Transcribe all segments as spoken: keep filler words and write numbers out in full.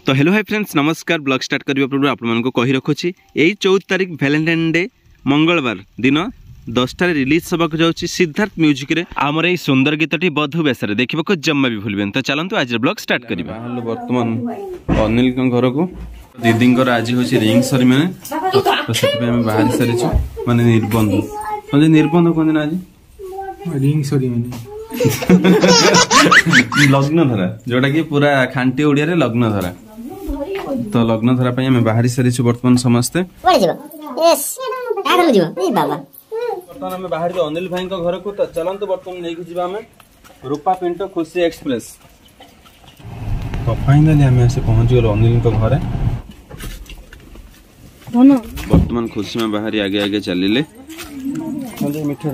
तो hello hi friends नमस्कार। Blog start करने पूर्व आपको कही रखुच्छी यही चौदह तारीख वैलेंटाइन डे मंगलवार दिन दसटा रिलीज होगा जाऊँगी सिद्धार्थ म्यूजिक रे आमर यही सुंदर गीतटी बधु बेसरे देखा जम्मा भी भूलें। तो चलते आज ब्लॉग स्टार्ट करिबा। बर्तमान अनिल घर को दीदी आज हूँ रिंग सेरेमनी तो से बाहरी सारी माने निबंध मतलब निबंध कहते आज रिंग सेरेमनी लग्न धरा जोटा कि पूरा खांटी ओडिया रे लग्न धरा। तो लग्न धरा पे हमें बाहरी सारी बर्तमान समस्ते बर्तमान हमें बाहर जो अनिल भाई घर को। तो चलते बर्तमान नहीं जीवा हमें रूपा पिंटो खुशी एक्सप्रेस। तो फाइनली हमें ऐसे पहुंच गए अनिल घर। बर्तमान खुशी में बाहरी आगे आगे चलिले मीठा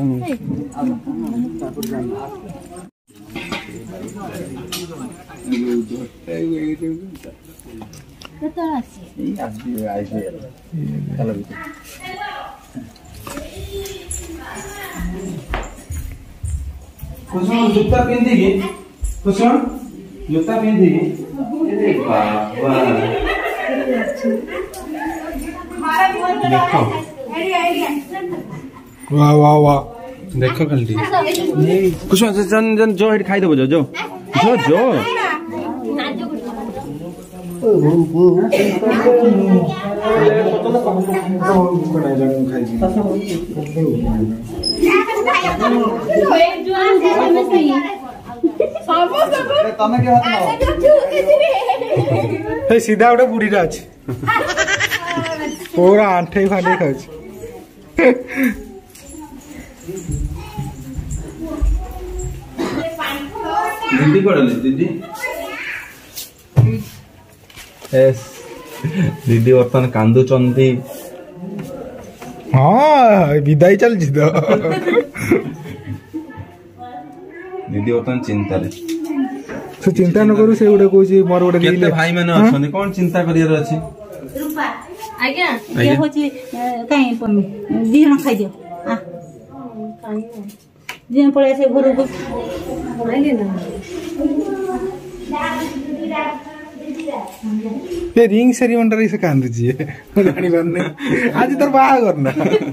जूता पिंधिकी कुसुम जूता पिंधिकी देखो वाह वाह वाह देखो कल्टी कुछ जन जन जो हेड खाई देबो जो जो जो जो हे सीधा गोटे बुढ़ी अच्छे पूरा आंठे फांटे खाऊँ। दीदी पड़े दीदी दीदी बर्तमान कांदुचंती। हाँ विदाई चलछि तो दीदी बर्तमान चिंता रे से चिंता न करू से गोटे कहूँ मोर गोटे केते भाई माने अछन कोन चिंता करियर अछि रूपा आज्ञा ये होची काई पमी दिहन खाइ दियो आ काई जे पळे से घर को आइले ना ये रिंग सेरेमनी रे से कांद जी जानि बन्ने आज तोर बाहा करना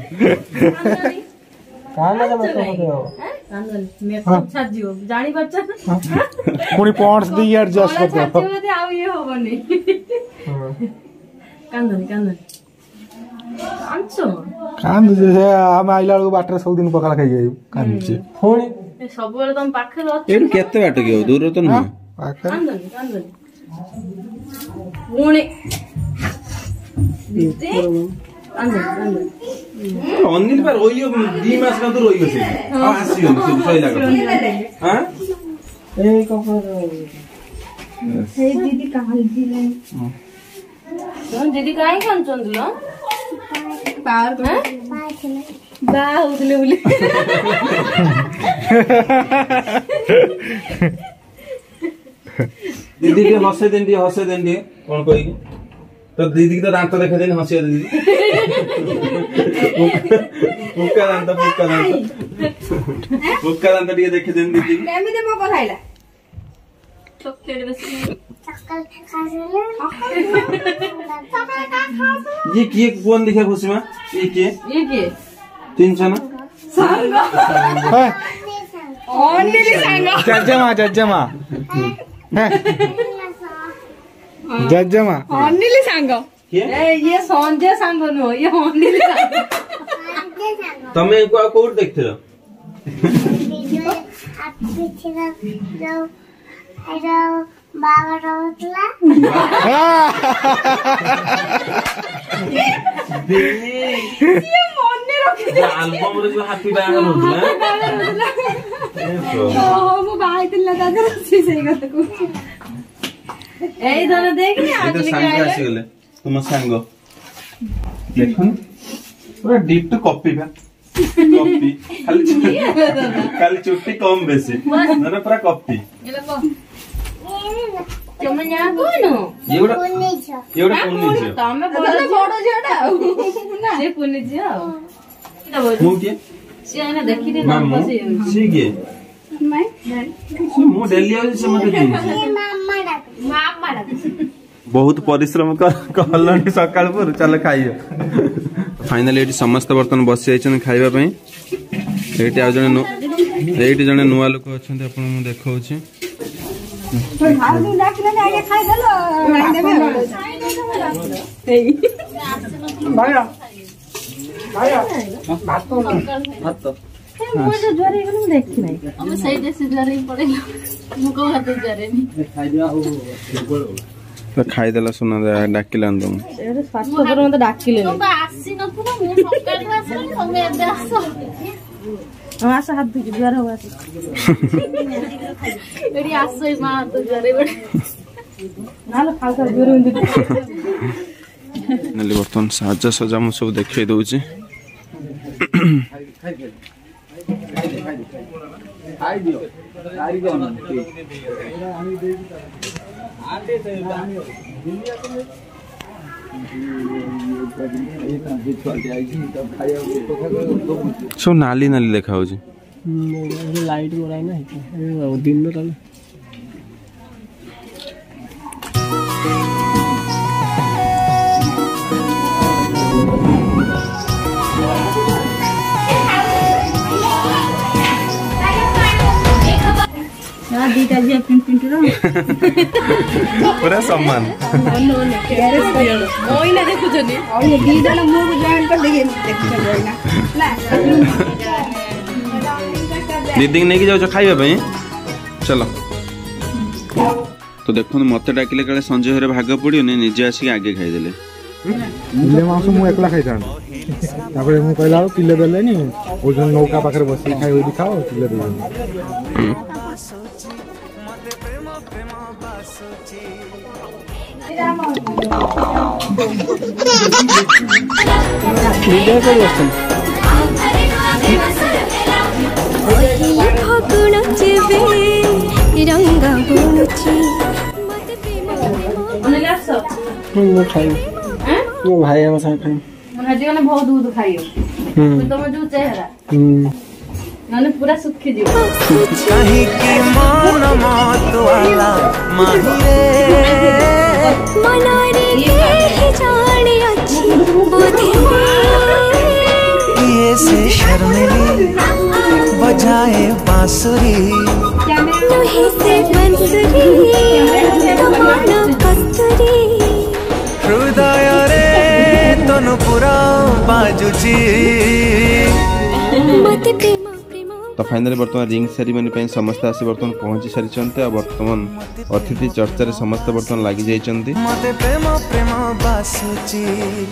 काना जब तो हो कानन मेकअप छाड़ जियो जानि बच्चा कोनी पॉइंट्स दे एडजस्ट कर दो छाड़ आ ये होबनी कानन कानन अंचो कांद जे हम आइला को बाटर सब दिन पकाला खाइ जाई कांद जी फोन सब बेले तुम पाखे लो एनु केते बाट गयो दूर तो न कानन कानन मुने दीदी कानन कानन अनिल पर रोइयो दी मास का तो रोइयो से आ आसी हो सब सही लाग हां ए कपर हे दीदी कहां दिले तो दीदी काई खान चंदलो पार में बा होतले बोले दीदी के हसे देन दिए हसे देन दिए कौन कोई तो दीदी की तो दांत देखा देन हसे दीदी मुक्का दांत मुक्का दांत मुक्का दांत दिए देखे देन दीदी मैं दे मको खाइला चॉकलेट बस ये किए कौन दिखा खुशी में ये के ये के तीन जना सांग ओनली सांग जज्जमा जज्जमा जज्जमा ओनली सांग ए ये संजय सांग नो ये ओनली सांग तमे को कोड देखथिलो वीडियो आप पीछे जाओ एरो बाबा रोतला ये मने रखि दे एल्बम रे जो हैप्पी बागा होतला ओ मो बाई दिला दादा से सही गत को ए दादा देखनी आज लेके आए आसी गले तुम सांग देखो पूरा डिप कॉपी बा कॉपी खाली खाली चुट्टी कम बेसी ना पूरा कॉपी ये लो चमन्या कोनो ये गोटा पुन्नी छ ये गोटा पुन्नी छ तमे बड़ बड़ जेडा ना से पुन्नी छ किता बोल मु के से आना देखि दे नंबर से सी के मैं मु डेली आउ से मते दे ये मामा डाक मामा डाक बहुत परिश्रम कल सकाल पर चल खाइ फाइनाली ये समस्त बर्तन बसी जाइए खाइबा ये जड़े जड़े नुआ लोक अच्छा देखा खाईदेला सुना डाकिला आस हाथ धुची ज्वर हो बर्तमान साजा सजा मु सब देखे दौची सब नाली नाली देखा लाइट दिन दीटा जी पिंट पिंट पूरा सम्मान ओइना देखुछनी ओइ दीटा न मुख जॉइन कर देखे देखुछनी ना दीदी नहीं जाओ खाइबा पई चलो तो देखो मते डाकिले काले संजय हरे भाग पड़ियो ने निजे आसी आगे खाइ देले मिले मांस मु एकला खाइतान तापर मु कहला किले देलेनी ओ जन नौका पाखरे बसी खाइ होई दिखाओ किले देले वीडियो कर वस्तु फागुण जेबे रंग गुणची मु खाई मो भाई हम साथ खाई मन हजी गने बहुत दूध खाइयो हम्म तुम जो चेहरा हम्म नने पूरा सुखी जीव कहीं की मन मत वाला माही रे मनारे के जाने अच्छी बुद्धि ये से शर्मिली बजाए बांसुरी नहीं से बंसुरी तुम्हारा कस्तूरी हृदय रे तनु पुरा बाजुची मत प्रेम तो फाइनली बर्तमान रिंग सेरेमनी समस्त आसी बर्तमान पहुंची सारी बर्तमान अतिथि चर्चा समस्त बर्तमान लगी जाइए मते प्रेम प्रेम बासुची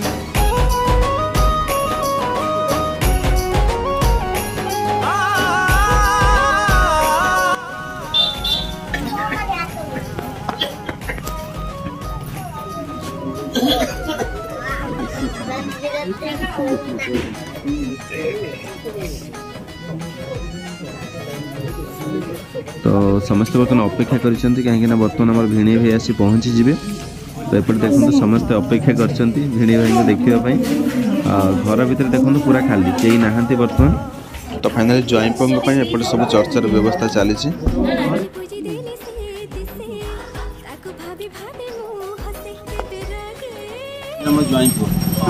तो समस्त बर्तमान अपेक्षा करिसेंती कहीं ना बर्तमान आम भिणी भाई आसी पहुँची जीवे तो एपटे देखो समस्त अपेक्षा करछंती भिणी भाई को देखिया पई घर भीतर देखो पूरा खाली कई नहांती बर्तमान तो फाइनली जॉइंट पंग पई एपटे सब चर्चार व्यवस्था चली छी बुझी देने से दिसे ताको भाभी भाभी मु हसे बिरगे हम जॉइंट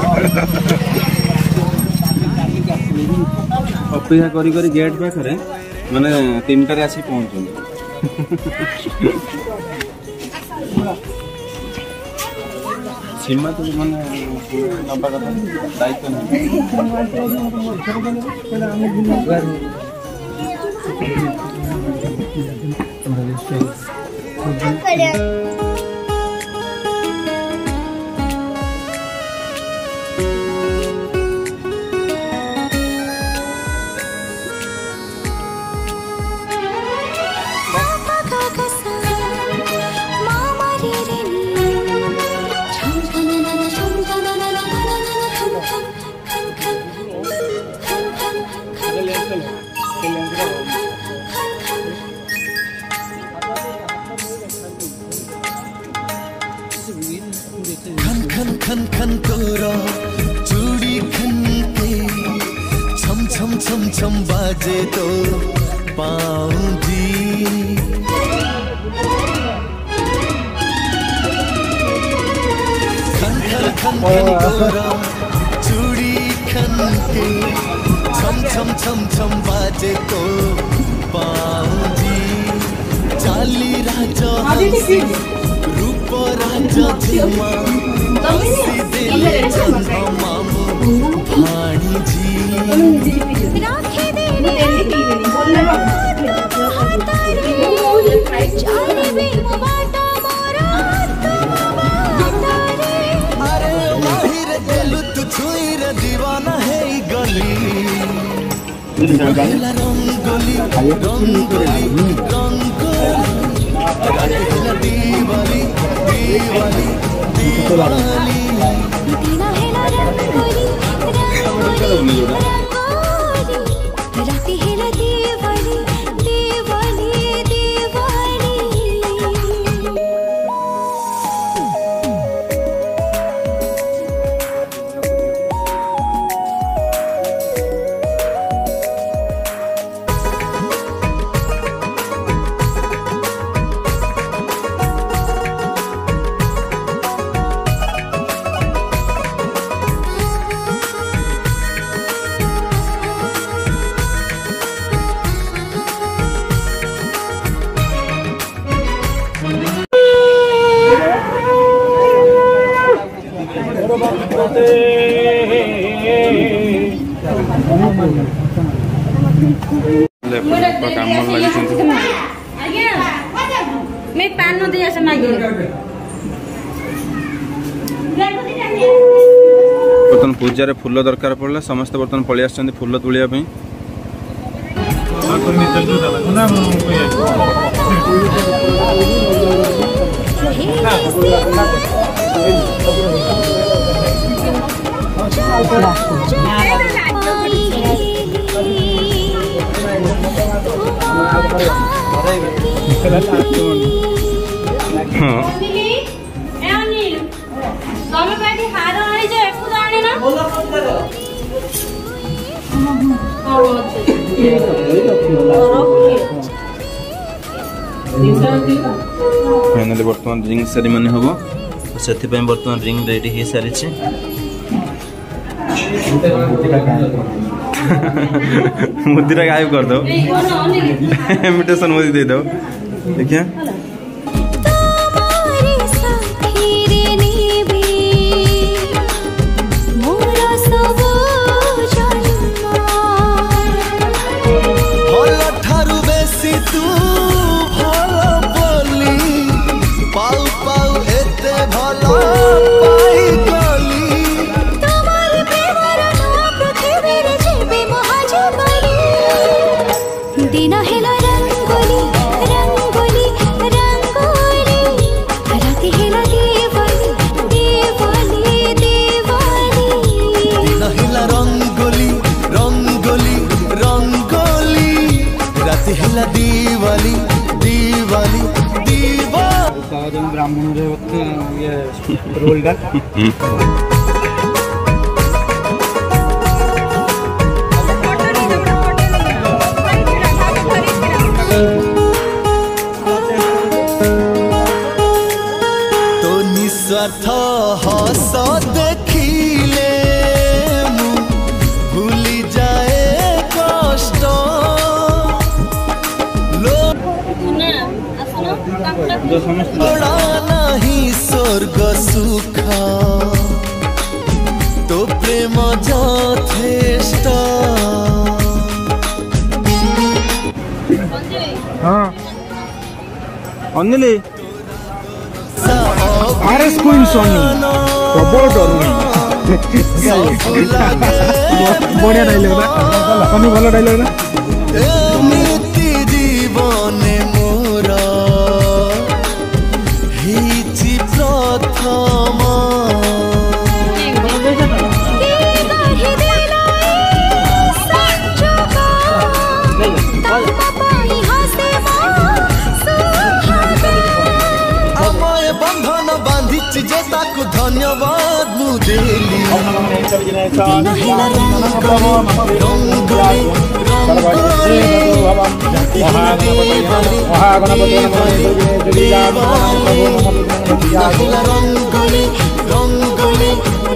अपेक्षा करी करी गेट पाखरे माने तीन टारे आसी पहुंचो सीमा तो माने नंबर का दायित्व करे खन खन खन खन तोरा चूड़ी खन के छम छम छम छम बाजे तो पाऊं जी खन खन गोरा चूड़ी खन के छम छम छम छम बाजे तो पाँव जी चाली राजा हंसी रूप राजा धीमा हंसी दिले चंदा मामू भाणी जी राखे देने जाने बे बाटा मोरा अरे माहिर दिल तू छुई रे दीवाना है ई गली रंगोली रंगोली रंगोली दीवाली दीवाली दीवाली दीना है ना रंगोली रंगोली रंगोली राती है ना दीवाली दीवाली दीवाली ଆଜ୍ଞା ମୁଁ ପାନ ଦେଇ ଆସେ ମାଗି बर्तन पूजा फूल दरकार पड़ा समस्त बर्तन पलि आस फूल तुलिया ତମେ ପାଇଁ ହାର ଆଣିଛ ଏକୁ ଆଣିନ फाइनाली बर्तमान रिंग सेरेमनी हम से बर्तमान रिंग रेडी हो सारी मुद्रा गायब कर दो इन्विटेशन मोदी दे दो देखिए दीवाली दीवाली दीवाली ब्राह्मण ये रोल का तो निस्वार्थ हस देखिले भूली जाए कष्ट बड़ा नहीं स्वर्ग सुख तो प्रेम यथेष्ट हाँ अनिली आरएस क्वीन सोनी प्रबल डरुनी बढ़िया डायलॉग ना सोनी भलो डायलॉग ना एमिति जीवने मोर हिची प्रथम अमय बंधन बांधिची जे ताकू धन्यवाद मु देली रंगोली रंगोली रंगोली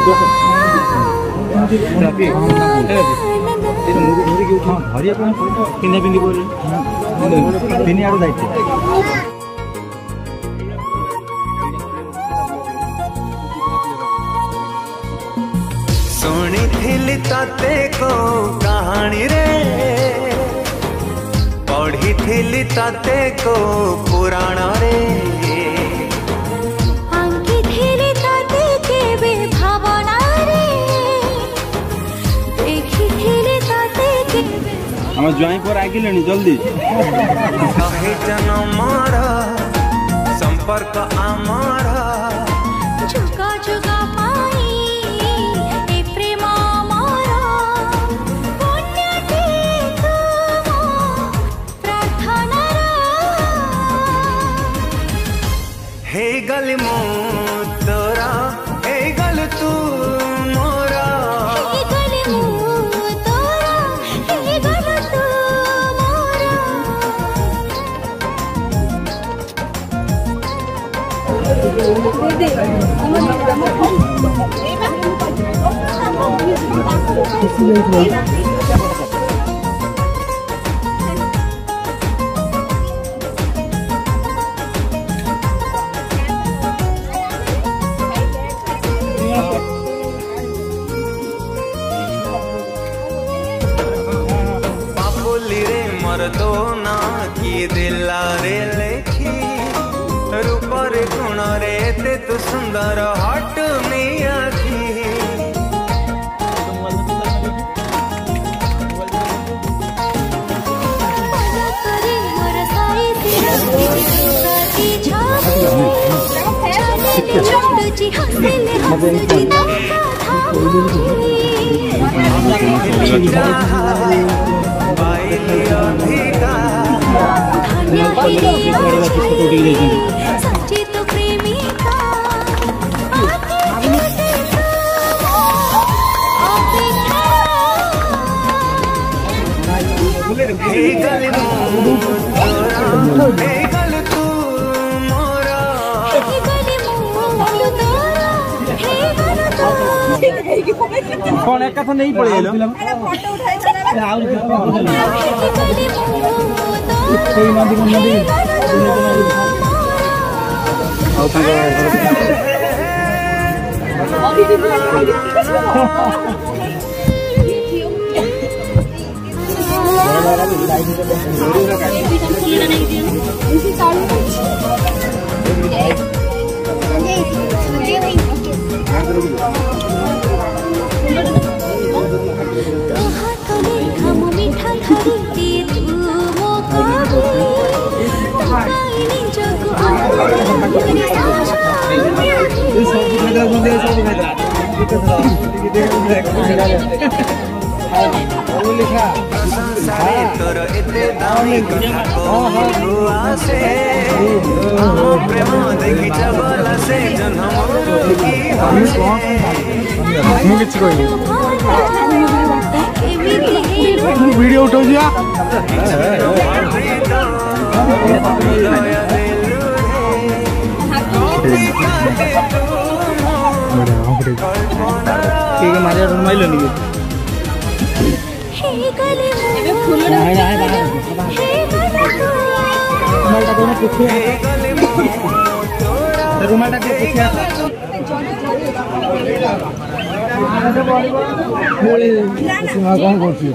सुनी थिली ताते को कहानी रे पढ़ी थिली ताते को पुराण रे आंकी थिली ताते केबे भावना रे देखी थिली ताते केबे हम ज्वाई पर आगिलेनी जल्दी कहे जन्मर संपर्क आमार जुगा जुगा पाई ए प्रेम मोर पुण्यटी तुम प्रार्थना हे गल मो तोरा हे गल तू मोरा हे गली मु तोरा हे गल तू मोरा पापुली रे मर दो ना किए दिला रे लेखी रूप रे गुण रे ते तू सुंदर हट में आखी मना करे मोर साई तेरा की छावे चले छोड़ जी हंसले हंसले बाइली अधिकार सच्ची तो प्रेमिका हे गल मो तोरा हे गल तू मोरा कौन एक कथा नहीं पड़े लो कोई नदी नदी हम मीठा खरीदी तू मोको जगो संसारे तोर एते दामी कथा को आसे हम प्रेम देखि जबला से जन्म की ମୁଁ କିଛି କହିନି ମୁଁ ଭିଡ଼ିଓ ଉଠଉଛି मारिया माइल रुमाल कौन करती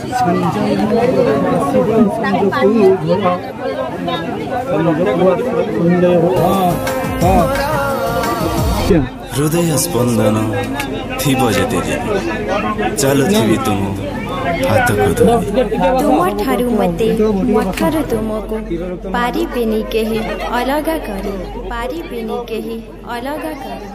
हृदय स्पंदन थी बजे चलुथी तुम हाथ को तुम ठारू मते मठारू तुमको पारी पेनी केही अलगा करी पारी पेनी केही अलगा करी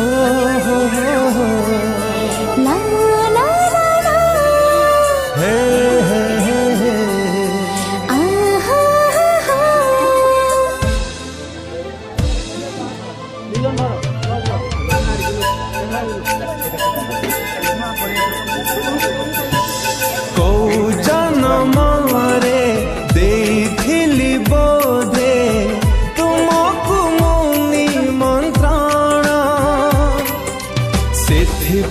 ला ला ला ला हे हे हे आहा हा को जन्म रे देखिली बोधे तुमको मुनि मंत्रण से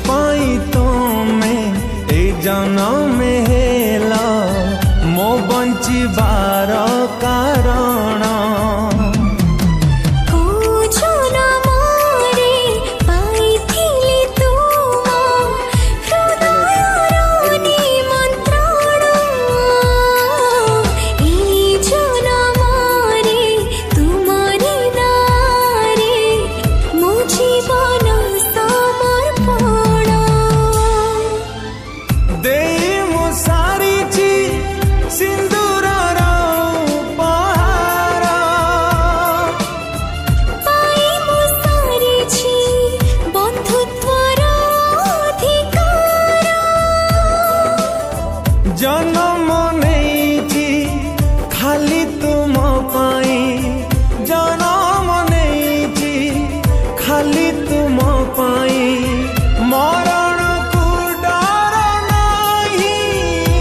जन्म नहीं खाली तुम पाई जन्म नहीं खाली तुम पाई मरण को डर नहीं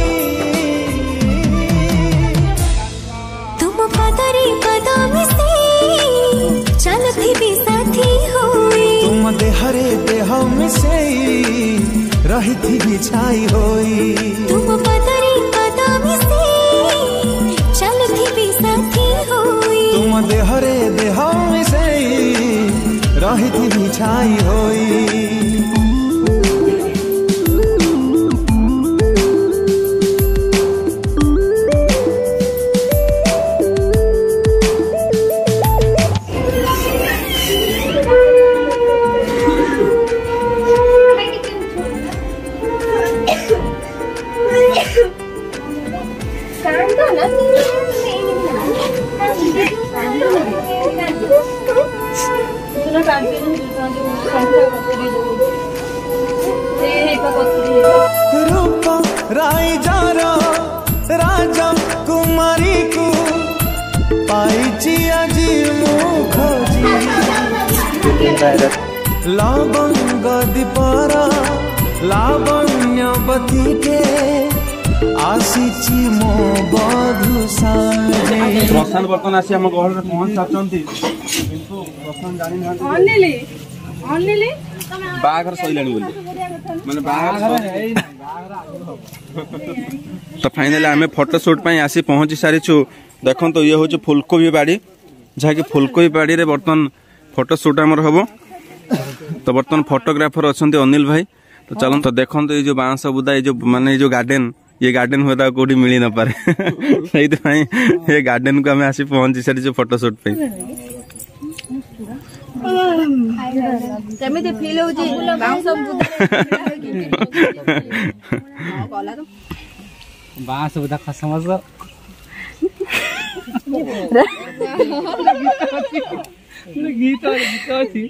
तुम पदरी कदम से चलती भी साथी होई तुम देहरे देह मिसे रही थी बिछाई होई तुम पदरी कदम से चलती भी साथी होई तुम देहरे देह मिसे रही थी बिछाई होई रूपा राई जारा राजा कुमारी को पाई आजी मुखजी लावंग दीपारा लावण्यवती के आसीची मो बधु साजे प्रशांत बर्तन आसी हम गहल रे पहुंच साचंती किंतु प्रशांत जानि ना अनिली अनिली बागर सइलानी बोली माने बागर तो फाइनली आमे फोटो शूट पई आसी पहुंची सारी छु देखन तो ये होछ फुलकोबी बाड़ी जहा कि फुलकोबी बाड़ी रे बर्तन फोटो शूट हमर हबो तो बर्तन फोटोग्राफर अछंती अनिल भाई तो चलन तो देखन तो ये जो बांस बुदा ये जो माने जो गार्डन ये गार्डन हुआ कोडी मिली न पारे ये गार्डन को हमें आसी पहुंची सारी जो फोटो शूट पे केमिति फील होची बांस बांस बुदा खसमस गीत गीत अछि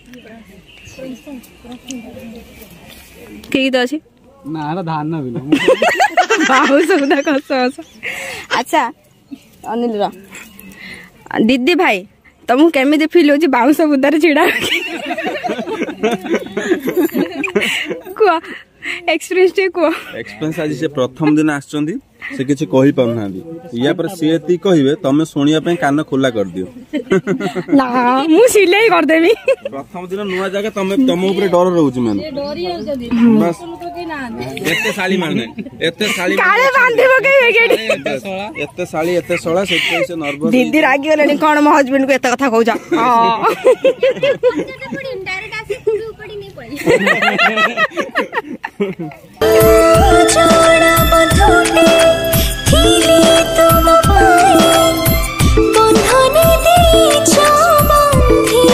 के गीत अछि ना धान न बिलो बांस बुदा खसमस अच्छा अनिल रा दीदी भाई तुमको केमिति फील होची बाउंस बुदार छिड़ा को एक्सपीरियंस टे को एक्सपीरियंस आज से प्रथम दिन आछंदी से किछि कहि पाउ नांदी या पर से ती कहिवे तमे सुनिया पे कान खुला कर दियो ना मु सिलाई कर देबी प्रथम दिन नुवा जगह तमे तम ऊपर डर रहउची माने डरी होजदी बस एते साली मारने एते साली काले बांधीबो के गेडी एते साली एते सोळा से से नर्वस दीदी रागी होलेनी कोन मो हस्बैंड को एते कथा कहू जा हां डायरेक्ट आसी कुडी उपडी नहीं पड़ी जोड़ा बंधोटे थीले तुम पाए बंधने दीछो बंधी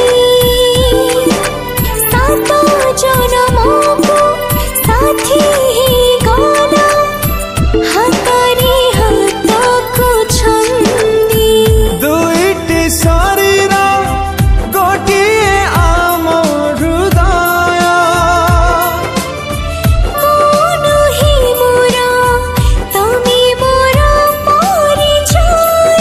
सातो जनमों को साथी ही गाना हातारी हाथा को छंदी दुईटी शरीर गोटिए आम हृदय मोनु ही मोरा तमी मोरा परिचय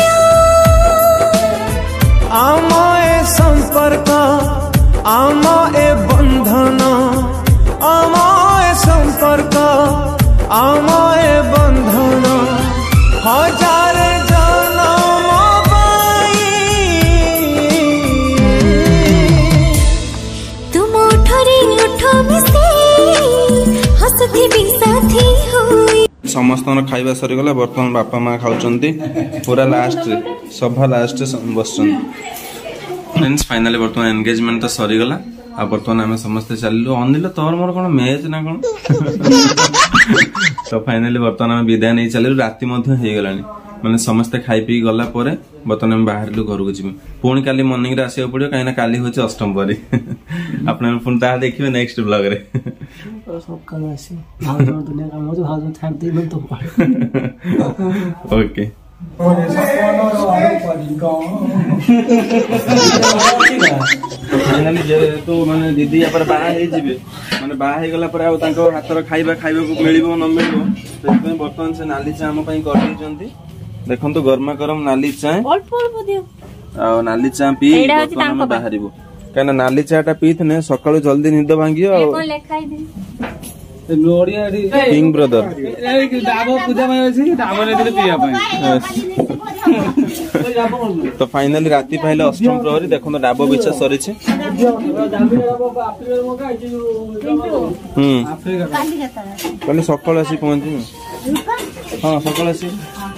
आम ए संपर्क आम ए बंधन आम ए संपर्क आम ए बंधन हजार जन्म पाई तुम उठरी उठ मिसे हसती भी साथी हुई समस्त खाइबा सरी गला बर्तमान बापा माँ खाउचंती पूरा लास्ट सभा लास्ट बसचन फ्रेंड्स फाइनली बर्तमान एंगेजमेंट तो सरी गला आ बर्तमान आमे समस्त चलिलु अनिल तोर मोर कोन मैच ना कोन तो फाइनली बर्तमान आमे विदाय नहीं चलिलु राति मध्ये हे गलानी माने समस्त खाई पी गला परे बर्तमान आमे बाहरलु घर को जिमु पुणी काली मॉर्निंग रे आसीयो पड़ियो काइना काली होची अष्टम परी आपन पुणी ता देखिबे नेक्स्ट ब्लॉग रे सकाळ आसी भाव दुनिया काम हो भाव छाड़ दे मन तो ओके फाइनली जेहेतु माने दीदी या पर बाहा हे जिबे माने बाहा हे गला पर आ तांको हातर खाइबा खाइबा को मिलिबो न मिलिबो तो से बर्तमान से नाली चा हम पई कर देचंती देखंतु गरमा गरम नाली चा अल्प अल्प दियो आ नाली चा पी बर्तमान हम बाहरिबो काना नाली चा टा पीथने सकाळु जल्दी निद भांगियो ए कोन लेखाई दे नोडिया किंग ब्रदर डाबो पूजा में अछि डाबो ने दिले पिया पई तो फाइनली राती पहले अष्टम प्रहरी देखो तो डाबो बिछा सरी छे हम्म कल सकाळ आसी पहुंची हां सकाळ आसी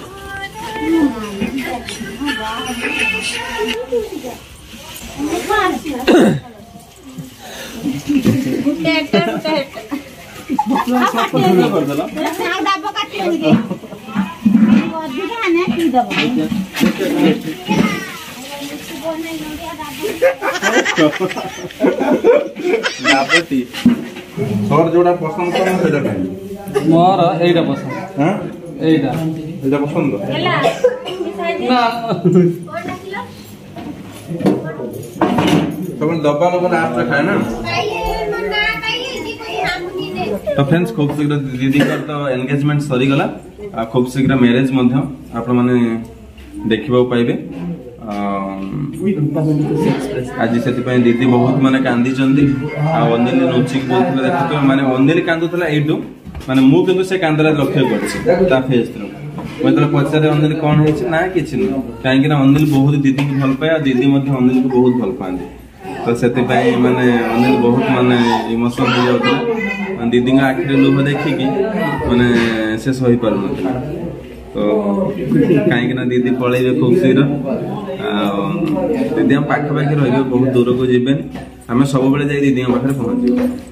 गुटे हेक्टर गुटे हेक्टर कर देला डाबो काटी होगे अधिक आने की दबो डाबटी सर जोड़ा पसंद कर सेटा खाई मोर एटा पसंद हां एटा एटा पसंद हेला ना तो डब्बा लोग लास्ट में खाए ना तो फ्रेंड्स खूब शीघ्र दीदी का तो एंगेजमेंट सरी गला आ खूब शीघ्र मैरिज मध्य आपण माने देखिबा पाइबे आज से दीदी बहुत माने कांदी चंदी आ अंजलि नोचिक बोलथले देखतो माने अंजलि कांदुतला एडू माने मु किंतु से कांदरा लक्ष्य करछि ता फेस थ्रो मैं तो पचारे अंजलि कोन हेछि ना किछि न काहे कि ना अंजलि बहुत दीदी को भल पाए आ दीदी मध्य अंजलि को बहुत भल पांदी तो सेति पई माने अंजलि बहुत माने इमोशनल हो जाउतला दीदी का आखिर लुह देखि कि माने से सही पार न तो काहे कि ना दीदी पळैबे खूब शीघ्र दीदी हम पाख पाखे रहिबे बहुत दूर को जेबे हमें सब बेले जाई दीदी के पाखे पहुंच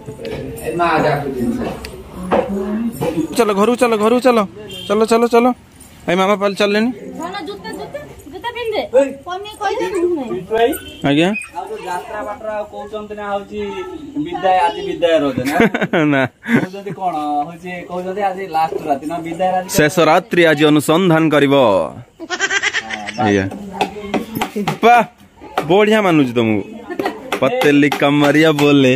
जेबे चलो घरु चलो घरु चलो चलो चलो चलो आई मामा पाल चल लेनी ना जूता जूता जूता पिन दे कोनी कहि दे आज्ञा यात्रा बाटरा कहउचंत ना होची विदाय आदि विदाय रोज ना ना जदी कोन होची कहउचंत आज लास्ट रात ना विदाय रात शेष रात्रि आज अनुसंधान करिवो आया पा बढ़िया मानुज तुमको पतली कमरिया बोले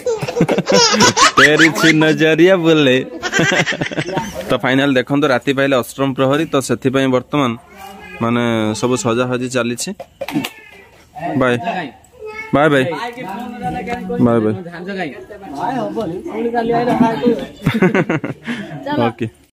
तेरी छी नजरिया बोले तो फाइनल देखो तो राति पाइले अष्टम प्रहरी तो से वर्तमान माने सब सजा हजी चली bye bye bye bye bye okay